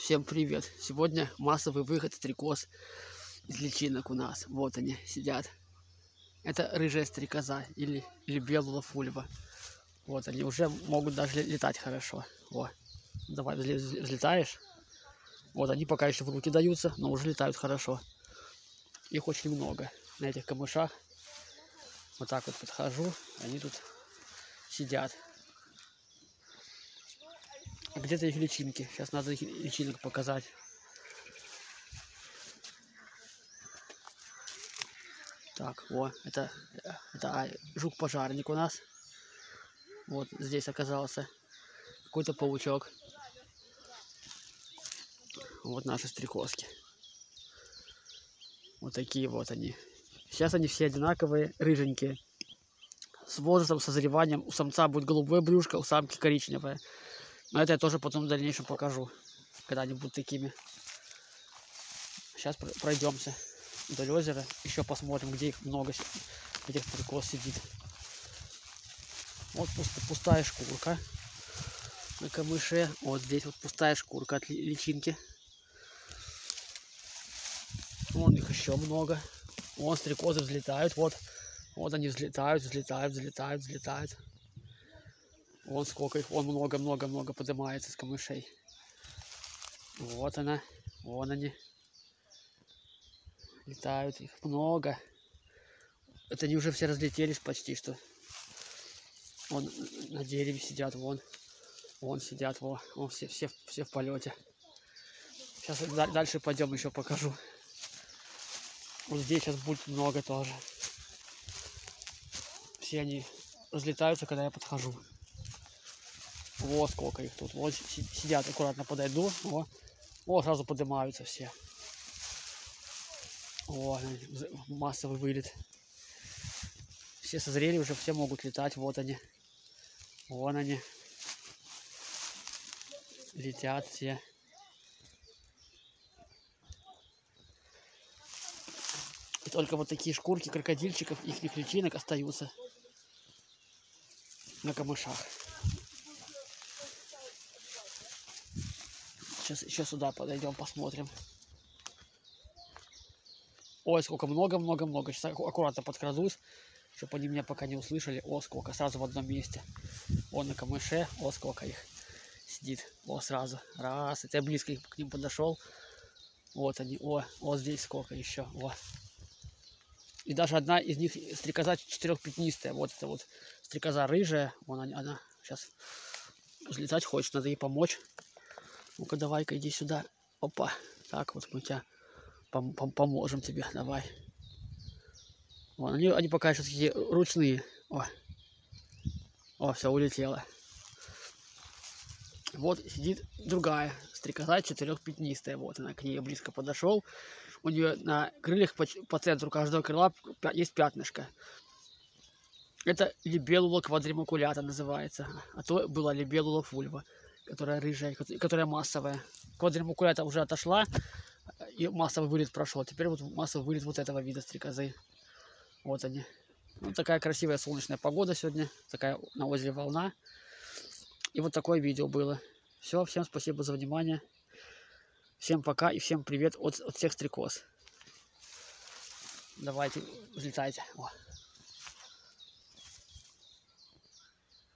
Всем привет! Сегодня массовый выход стрекоз из личинок у нас. Вот они сидят. Это рыжая стрекоза или белула фульва. Вот они уже могут даже летать хорошо. О, давай, взлетаешь. Вот они пока еще в руки даются, но уже летают хорошо. Их очень много на этих камышах. Вот так вот подхожу, они тут сидят. А где-то их личинки. Сейчас надо их личинок показать. Так, о, это жук-пожарник у нас. Вот здесь оказался какой-то паучок. Вот наши стрекозки. Вот такие вот они. Сейчас они все одинаковые, рыженькие. С возрастом, созреванием у самца будет голубое брюшко, у самки коричневое. Но это я тоже потом в дальнейшем покажу, когда они будут такими. Сейчас пройдемся вдоль озера, еще посмотрим, где их много, этих стрекоз сидит. Вот пустая шкурка на камыше. Вот здесь вот пустая шкурка от личинки. Вон их еще много. Вон стрекозы взлетают. Вот они взлетают. Вон сколько их, вон много поднимается с камышей. Вот она, вон они. Летают, их много. Это они уже все разлетелись почти что. Вон на дереве сидят, вон сидят, вон все в полете. Сейчас дальше пойдем, еще покажу. Вот здесь сейчас будет много тоже. Все они разлетаются, когда я подхожу. Вот сколько их тут. Вот сидят, аккуратно подойду. Вот сразу поднимаются все. О, массовый вылет. Все созрели уже, все могут летать. Вот они. Вон они. Летят все. И только вот такие шкурки крокодильчиков, их личинок остаются на камышах. Сейчас еще сюда подойдем, посмотрим. Ой, сколько много. Сейчас аккуратно подкрадусь, чтобы они меня пока не услышали. О, сколько, сразу в одном месте. Вон на камыше, о, сколько их сидит. О, сразу. Раз, это я близко к ним подошел. Вот они, о, здесь сколько еще. О. И даже одна из них стрекоза четырехпятнистая. Вот это вот стрекоза рыжая. Вон она сейчас взлетать хочет, надо ей помочь. Ну-ка, давай-ка иди сюда. Опа. Так вот мы тебя поможем тебе. Давай. Вон, они пока еще такие ручные. О, все, улетело. Вот сидит другая стрекоза четырехпятнистая. Вот она, к ней близко подошел. У нее на крыльях по центру каждого крыла есть пятнышко. Это либелула квадримакулята называется. А то была либелула фульва, которая рыжая, которая массовая. Квадримакулята уже отошла, и массовый вылет прошел. Теперь вот массовый вылет вот этого вида стрекозы. Вот они. Вот такая красивая солнечная погода сегодня. Такая на озере волна. И вот такое видео было. Все, всем спасибо за внимание. Всем пока и всем привет от всех стрекоз. Давайте, взлетайте.